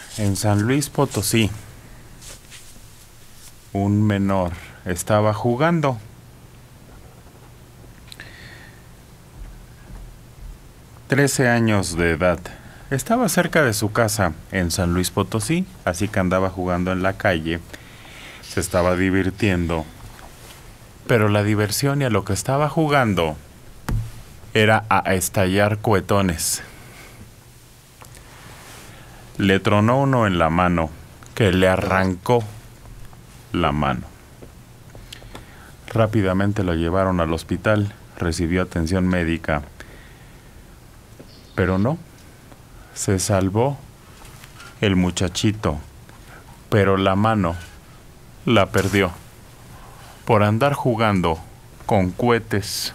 En San Luis Potosí, un menor estaba jugando. $13 de edad. Estaba cerca de su casa en San Luis Potosí, así que andaba jugando en la calle. Se estaba divirtiendo. Pero la diversión y a lo que estaba jugando era a estallar cohetones. Le tronó uno en la mano, que le arrancó la mano. Rápidamente lo llevaron al hospital, recibió atención médica, pero no, se salvó el muchachito, pero la mano la perdió por andar jugando con cohetes.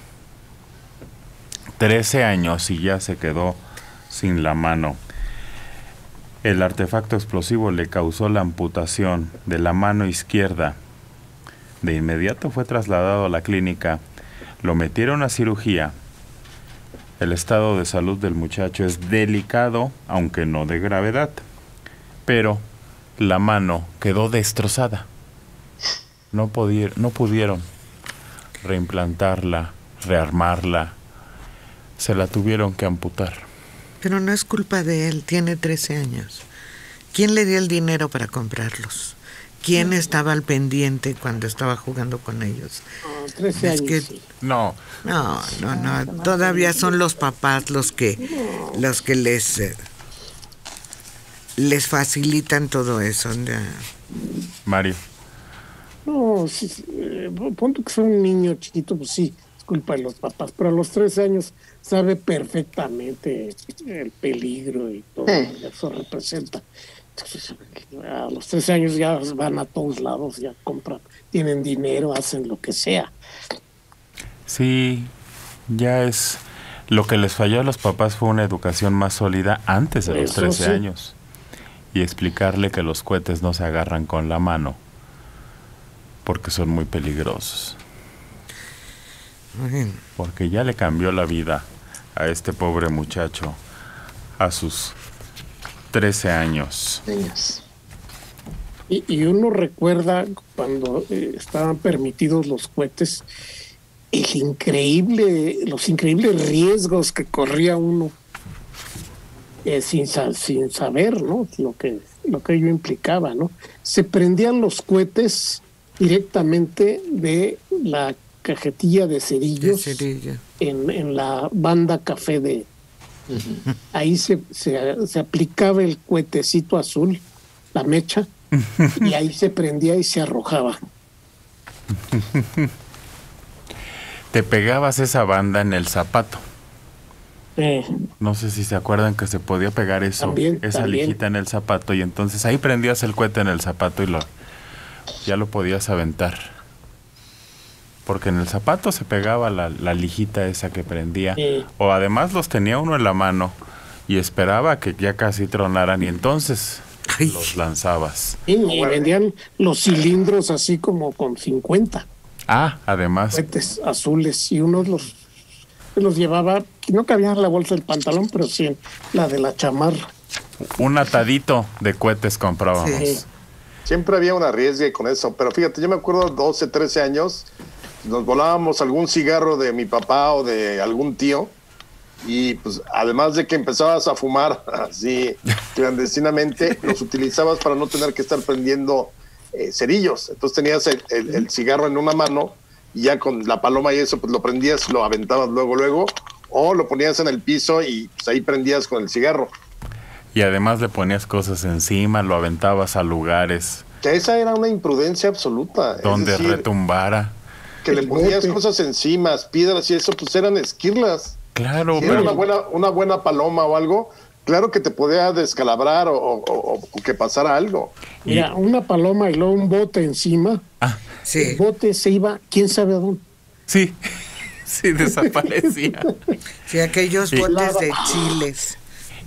13 años y ya se quedó sin la mano. El artefacto explosivo le causó la amputación de la mano izquierda. De inmediato fue trasladado a la clínica. Lo metieron a cirugía. El estado de salud del muchacho es delicado, aunque no de gravedad. Pero la mano quedó destrozada. No pudieron reimplantarla, rearmarla. Se la tuvieron que amputar. Pero no es culpa de él, tiene 13 años. ¿Quién le dio el dinero para comprarlos? ¿Quién estaba al pendiente cuando estaba jugando con ellos? 13 años. Que... Sí. No, todavía son los papás los que les facilitan todo eso. Mario. No, punto que sea un niño chiquito, pues sí, es culpa de los papás, pero a los 13 años sabe perfectamente el peligro y todo lo que eso representa. Entonces, a los 13 años ya van a todos lados, ya compran, tienen dinero, hacen lo que sea. Sí, ya es... Lo que les falló a los papás fue una educación más sólida antes de los 13 años. Y explicarle que los cohetes no se agarran con la mano, porque son muy peligrosos. Porque ya le cambió la vida a este pobre muchacho a sus 13 años. Y uno recuerda cuando estaban permitidos los cohetes, los increíbles riesgos que corría uno sin saber, ¿no? Lo que ello implicaba, ¿no? Se prendían los cohetes directamente de la cajetilla de cerillos en la banda café de... Ahí se aplicaba el cohetecito azul, la mecha, y ahí se prendía y se arrojaba. Te pegabas esa banda en el zapato. No sé si se acuerdan que se podía pegar eso, esa lijita en el zapato, y entonces ahí prendías el cohete en el zapato y ya lo podías aventar. Porque en el zapato se pegaba la lijita esa que prendía. O además los tenía uno en la mano y esperaba que ya casi tronaran y entonces los lanzabas. Y vendían los cilindros así como con 50. Además. Cohetes azules, y uno los llevaba, no cabía en la bolsa del pantalón, pero sí en la de la chamarra. Un atadito de cohetes comprábamos. Sí. Siempre había un arriesgue con eso, pero fíjate, yo me acuerdo 12, 13 años, nos volábamos algún cigarro de mi papá o de algún tío, y pues además de que empezabas a fumar así clandestinamente, los utilizabas para no tener que estar prendiendo cerillos. Entonces tenías el cigarro en una mano y ya con la paloma y eso pues lo prendías, lo aventabas luego, o lo ponías en el piso y pues ahí prendías con el cigarro. Y además le ponías cosas encima, lo aventabas a lugares. Que esa era una imprudencia absoluta. Donde es decir, retumbara. Que le ponías cosas encima, piedras y eso, pues eran esquirlas. Claro, si era una buena paloma o algo, claro que te podía descalabrar o que pasara algo. Mira, una paloma y luego un bote encima. El bote se iba, quién sabe a dónde. Sí, desaparecía. Sí, aquellos botes de chiles.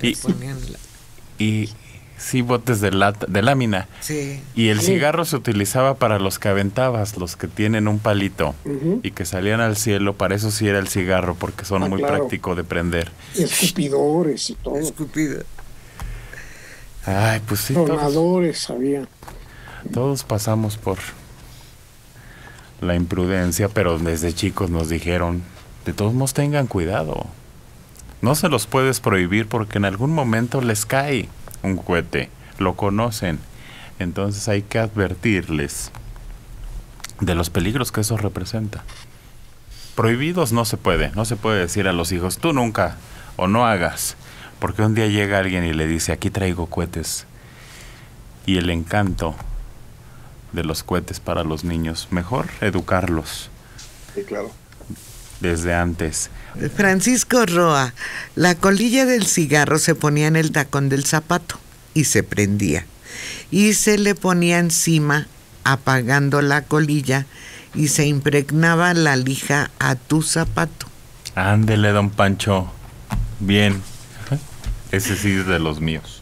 Y sí, botes de lámina. Sí. Y el cigarro se utilizaba para los que aventabas, los que tienen un palito y que salían al cielo. Para eso sí era el cigarro, porque son muy práctico de prender. Y escupidores y todo. Ay, pues sí. Tronadores había. Todos pasamos por la imprudencia, pero desde chicos nos dijeron, de todos modos tengan cuidado. No se los puedes prohibir porque en algún momento les cae un cohete, lo conocen. Entonces hay que advertirles de los peligros que eso representa. Prohibidos no se puede decir a los hijos, tú nunca, o no hagas, porque un día llega alguien y le dice, aquí traigo cohetes. Y el encanto de los cohetes para los niños, mejor educarlos. Sí, claro. Desde antes. Francisco Roa, la colilla del cigarro se ponía en el tacón del zapato y se prendía. Y se le ponía encima, apagando la colilla, y se impregnaba la lija a tu zapato. Ándele, don Pancho. Bien. Ese sí es de los míos.